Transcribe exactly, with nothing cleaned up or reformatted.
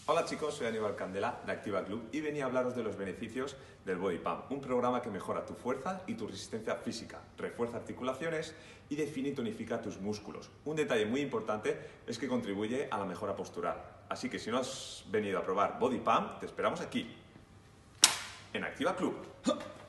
Hola chicos, soy Aníbal Candela de Activa Club y venía a hablaros de los beneficios del Body Pump, un programa que mejora tu fuerza y tu resistencia física, refuerza articulaciones y define y tonifica tus músculos. Un detalle muy importante es que contribuye a la mejora postural. Así que si no has venido a probar Body Pump, te esperamos aquí, en Activa Club.